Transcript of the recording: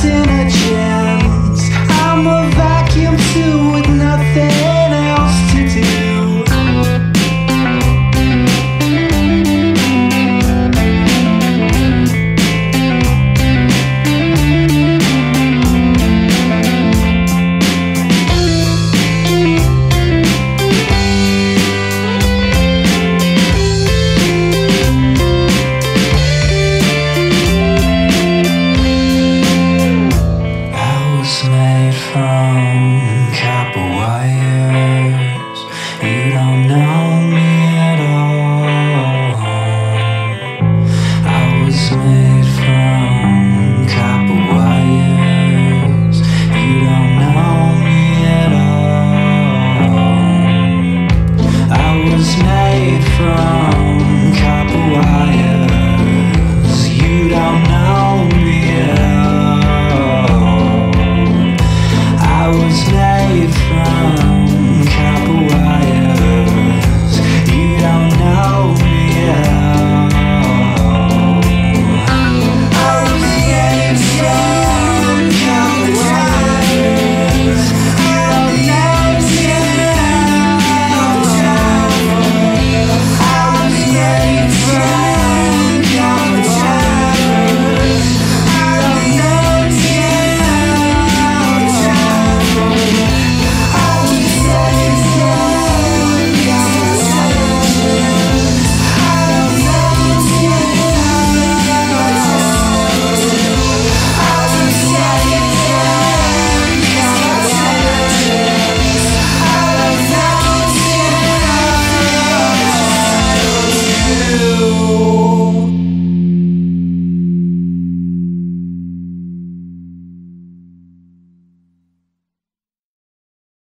wasn't a chance. I'm a vacuum too with nothing else to do. Made from copper wires. You don't know me at all. I was made from copper wires. You don't know me at all. I was made from copper wires. You don't know me at all.